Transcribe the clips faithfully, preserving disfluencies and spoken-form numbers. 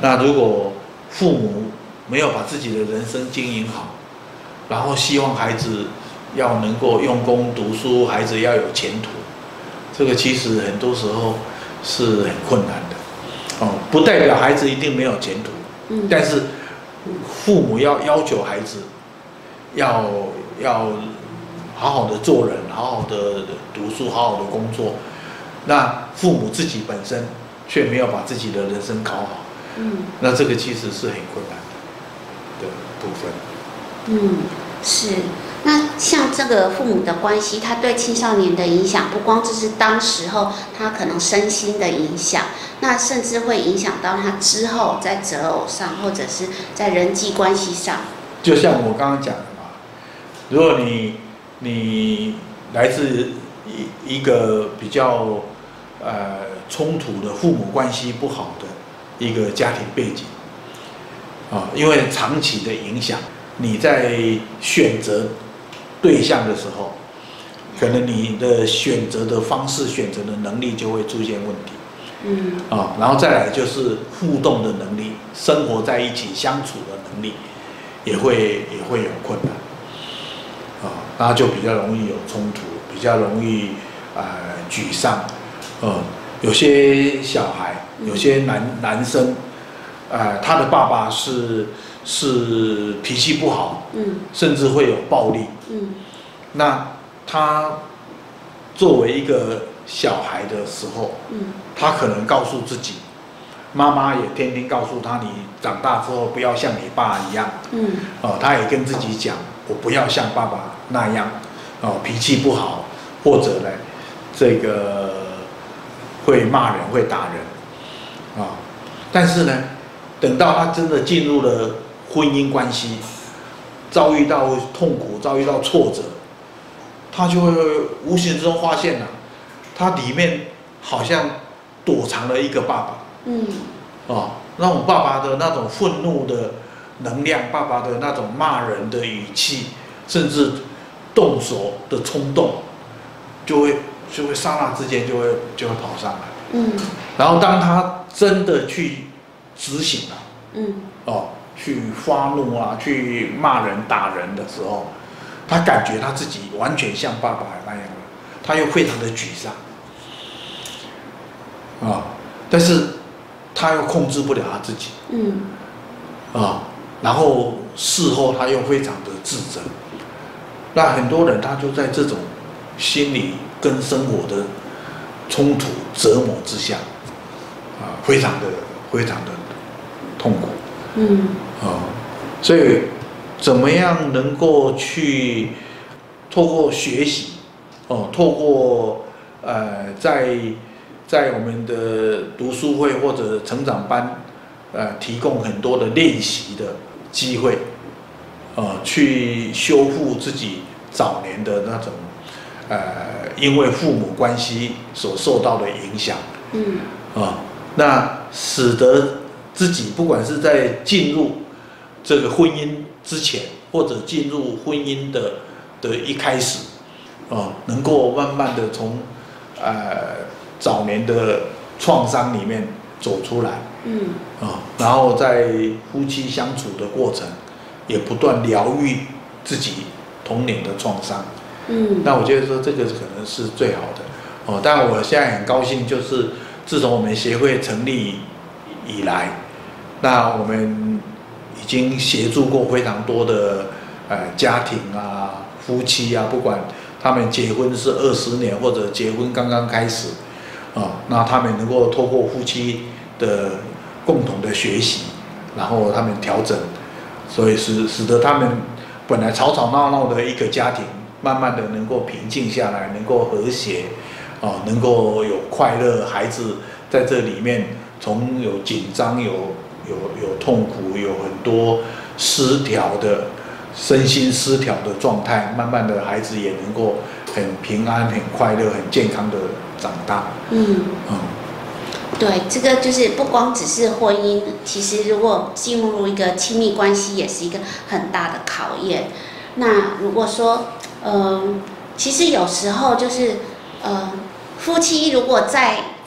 那如果父母没有把自己的人生经营好，然后希望孩子要能够用功读书，孩子要有前途，这个其实很多时候是很困难的。哦，不代表孩子一定没有前途，嗯，但是父母要要求孩子要要好好的做人，好好的读书，好好的工作。那父母自己本身却没有把自己的人生考好，嗯，那这个其实是很困难的的部分。 嗯，是。那像这个父母的关系，他对青少年的影响，不光只是当时候他可能身心的影响，那甚至会影响到他之后在择偶上，或者是在人际关系上。 就像我刚刚讲的嘛，如果你你来自一一个比较呃冲突的父母关系不好的一个家庭背景啊，因为长期的影响，你在选择对象的时候，可能你的选择的方式、选择的能力就会出现问题。嗯。啊，然后再来就是互动的能力，生活在一起相处的能力，也会也会有困难。啊，那就比较容易有冲突，比较容易呃沮丧。呃，有些小孩，有些男男生，呃，他的爸爸是。是脾气不好，嗯，甚至会有暴力，嗯，那他作为一个小孩的时候，嗯，他可能告诉自己，妈妈也天天告诉他，你长大之后不要像你爸一样，嗯，哦，他也跟自己讲，我不要像爸爸那样，哦，脾气不好，或者呢，这个会骂人，会打人，啊，但是呢，等到他真的进入了婚姻关系，遭遇到痛苦，遭遇到挫折，他就会无形之中发现了、啊，他里面好像躲藏了一个爸爸。嗯。哦，那种爸爸的那种愤怒的能量，爸爸的那种骂人的语气，甚至动手的冲动，就会就会刹那之间就会就会跑上来。嗯。然后当他真的去执行了，嗯，哦。去发怒啊，去骂人、打人的时候，他感觉他自己完全像爸爸那样了，他又非常的沮丧，啊，但是他又控制不了他自己，嗯，啊，然后事后他又非常的自责，那很多人他就在这种心理跟生活的冲突折磨之下，啊，非常的非常的痛苦。嗯，啊，所以怎么样能够去透过学习，哦，透过呃，在在我们的读书会或者成长班，呃，提供很多的练习的机会，呃，去修复自己早年的那种呃，因为父母关系所受到的影响，嗯，啊，那使得自己不管是在进入这个婚姻之前，或者进入婚姻的的一开始，哦，能够慢慢的从呃早年的创伤里面走出来，嗯，啊，然后在夫妻相处的过程，也不断疗愈自己童年的创伤，嗯，那我觉得说这个可能是最好的，哦，但我现在很高兴，就是自从我们协会成立以来。那我们已经协助过非常多的呃家庭啊、夫妻啊，不管他们结婚是二十年或者结婚刚刚开始，啊，那他们能够透过夫妻的共同的学习，然后他们调整，所以使使得他们本来吵吵闹闹的一个家庭，慢慢的能够平静下来，能够和谐，啊，能够有快乐，孩子在这里面从有紧张有。有有痛苦，有很多失调的身心失调的状态，慢慢的孩子也能够很平安、很快乐、很健康的长大。嗯嗯， 对，这个就是不光只是婚姻，其实如果进入一个亲密关系，也是一个很大的考验。那如果说，嗯、呃，其实有时候就是，呃，夫妻如果在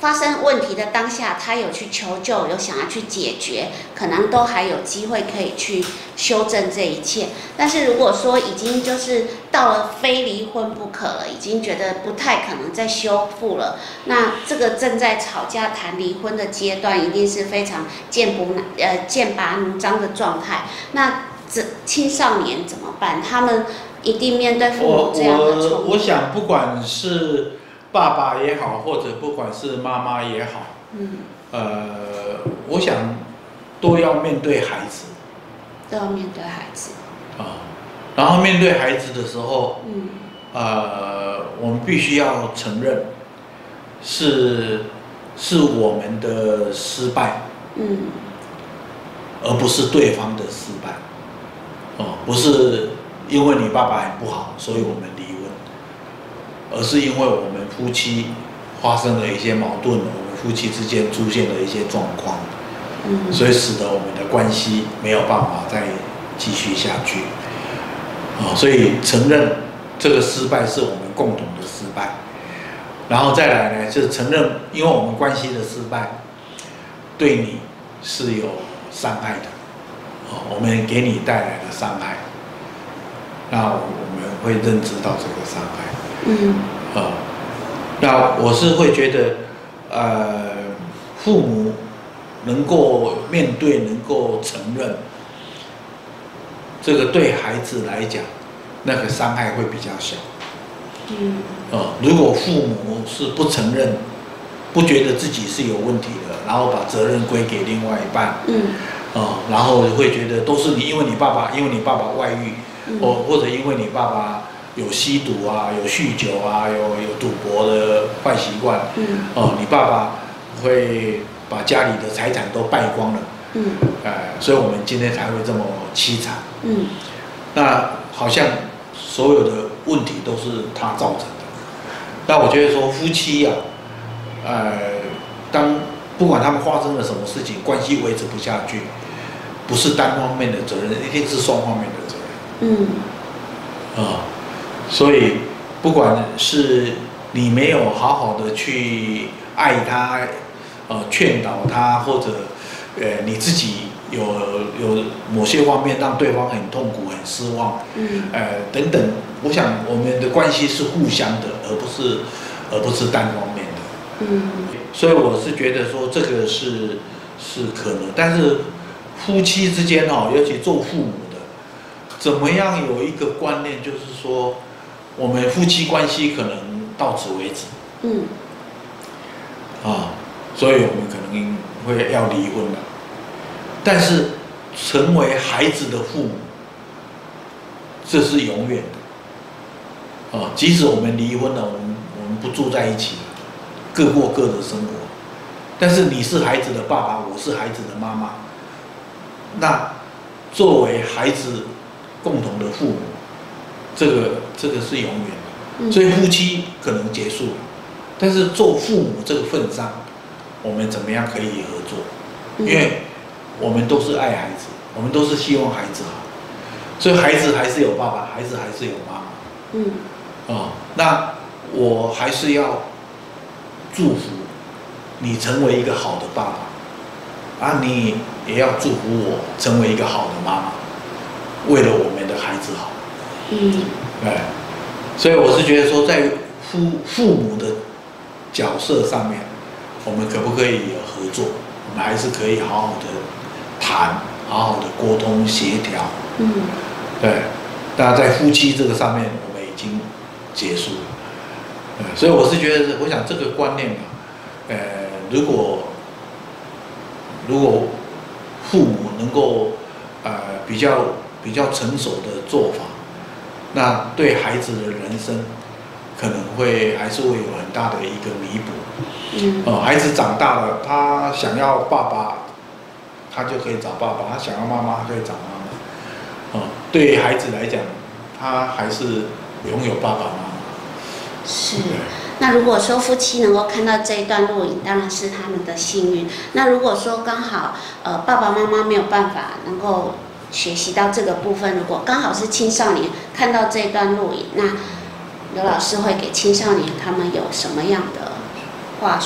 发生问题的当下，他有去求救，有想要去解决，可能都还有机会可以去修正这一切。但是如果说已经就是到了非离婚不可了，已经觉得不太可能再修复了，那这个正在吵架谈离婚的阶段，一定是非常剑不呃剑拔弩张的状态。那这青少年怎么办？他们一定面对父母这样的冲突。 我我想，不管是爸爸也好，或者不管是妈妈也好，嗯，呃，我想都要面对孩子， 都要面对孩子啊。然后面对孩子的时候，嗯，呃，我们必须要承认是是我们的失败，嗯，而不是对方的失败，哦，不是因为你爸爸很不好，所以我们离婚，而是因为我们夫妻发生了一些矛盾，我们夫妻之间出现了一些状况，嗯，所以使得我们的关系没有办法再继续下去，啊，所以承认这个失败是我们共同的失败，然后再来呢，就是承认因为我们关系的失败，对你是有伤害的，啊，我们给你带来的伤害，那我们会认知到这个伤害。嗯，啊，那我是会觉得，呃，父母能够面对，能够承认，这个对孩子来讲，那个伤害会比较小。嗯，啊，如果父母是不承认，不觉得自己是有问题的，然后把责任归给另外一半，嗯，啊，然后会觉得都是你，因为你爸爸，因为你爸爸外遇，或或者因为你爸爸有吸毒啊，有酗酒啊，有有赌博的坏习惯，嗯，哦，你爸爸会把家里的财产都败光了，嗯，呃，所以我们今天才会这么凄惨，嗯，那好像所有的问题都是他造成的。那我觉得说夫妻啊，呃，当不管他们发生了什么事情，关系维持不下去，不是单方面的责任，一定是双方面的责任，嗯，啊。所以，不管是你没有好好的去爱他，呃，劝导他，或者，呃，你自己有有某些方面让对方很痛苦、很失望，嗯，呃，等等，我想我们的关系是互相的，而不是而不是单方面的，嗯，所以我是觉得说这个是是可能，但是夫妻之间哦，尤其做父母的，怎么样有一个观念，就是说。我们夫妻关系可能到此为止，嗯，啊，所以我们可能会要离婚了。但是，成为孩子的父母，这是永远的，啊，即使我们离婚了，我们我们不住在一起，各过各的生活，但是你是孩子的爸爸，我是孩子的妈妈，那作为孩子共同的父母。这个这个是永远的，所以夫妻可能结束了，但是做父母这个份上，我们怎么样可以合作？因为我们都是爱孩子，我们都是希望孩子好，所以孩子还是有爸爸，孩子还是有妈妈。嗯，啊，那我还是要祝福你成为一个好的爸爸，啊，你也要祝福我成为一个好的妈妈，为了我们的孩子好。嗯，哎，所以我是觉得说，在父父母的角色上面，我们可不可以有合作？我们还是可以好好的谈，好好的沟通协调。嗯，对。那在夫妻这个上面，我们已经结束了。对，所以我是觉得，我想这个观念嘛，呃，如果如果父母能够呃比较比较成熟的做法。那对孩子的人生，可能会还是会有很大的一个弥补。嗯，哦，孩子长大了，他想要爸爸，他就可以找爸爸；他想要妈妈，他可以找妈妈。哦，对于孩子来讲，他还是拥有爸爸妈妈。 是。那如果说夫妻能够看到这一段录影，当然是他们的幸运。那如果说刚好呃爸爸妈妈没有办法能够学习到这个部分，如果刚好是青少年看到这一段录影，那刘老师会给青少年他们有什么样的话术？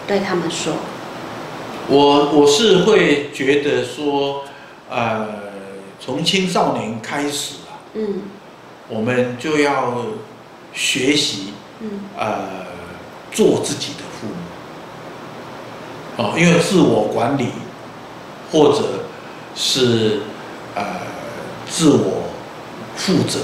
对他们说？ 我我是会觉得说，呃，从青少年开始啊，嗯，我们就要学习，嗯，呃，做自己的父母，哦，因为自我管理，或者是呃自我负责、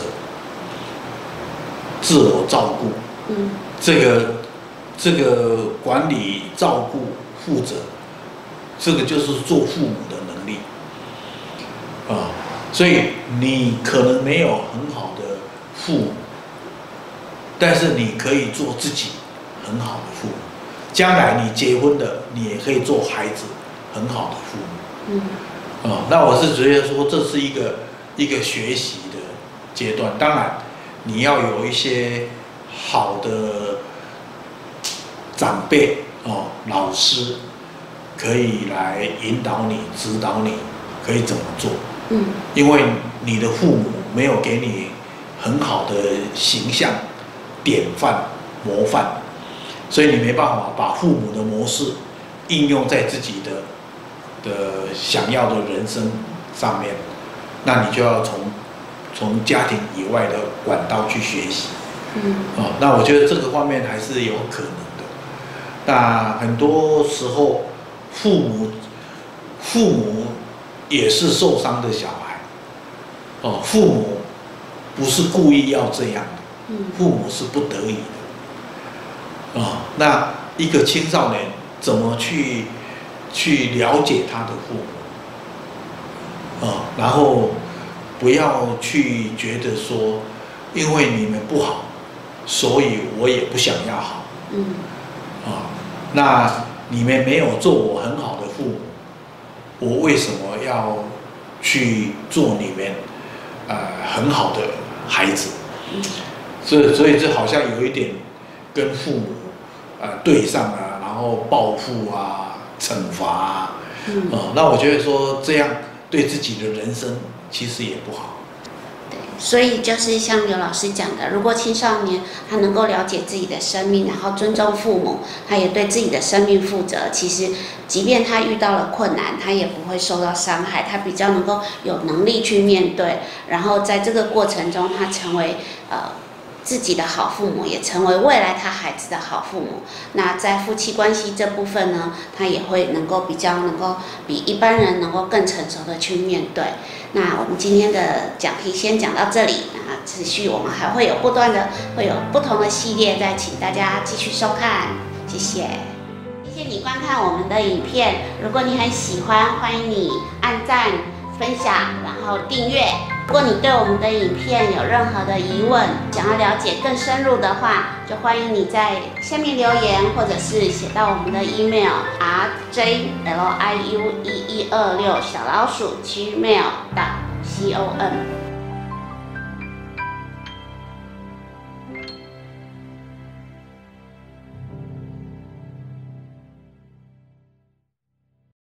自我照顾，嗯，这个这个管理、照顾、负责。这个就是做父母的能力，啊，所以你可能没有很好的父母，但是你可以做自己很好的父母。将来你结婚了，你也可以做孩子很好的父母。嗯，啊，那我是觉得说这是一个一个学习的阶段。当然，你要有一些好的长辈哦，老师。可以来引导你、指导你，可以怎么做？嗯，因为你的父母没有给你很好的形象、典范、模范，所以你没办法把父母的模式应用在自己的的想要的人生上面，那你就要从从家庭以外的管道去学习。嗯，哦，那我觉得这个方面还是有可能的。那很多时候。父母，父母也是受伤的小孩，哦，父母不是故意要这样的，父母是不得已的，哦，那一个青少年怎么去去了解他的父母，哦，然后不要去觉得说，因为你们不好，所以我也不想要好，嗯，啊，那。你们没有做我很好的父母，我为什么要去做你们呃很好的孩子？所以，所以这好像有一点跟父母呃对上啊，然后报复啊、惩罚啊，嗯、呃，那我觉得说这样对自己的人生其实也不好。 所以就是像刘老师讲的，如果青少年他能够了解自己的生命，然后尊重父母，他也对自己的生命负责，其实即便他遇到了困难，他也不会受到伤害，他比较能够有能力去面对，然后在这个过程中，他成为呃自己的好父母，也成为未来他孩子的好父母。那在夫妻关系这部分呢，他也会能够比较能够比一般人能够更成熟的去面对。那我们今天的讲题先讲到这里，那持续我们还会有不断的会有不同的系列，再请大家继续收看，谢谢。谢谢你观看我们的影片，如果你很喜欢，欢迎你按赞、分享，然后订阅。如果你对我们的影片有任何的疑问，想要了解更深入的话，就欢迎你在下面留言，或者是写到我们的 email r j l i u 一一二六小老鼠 gmail dot com。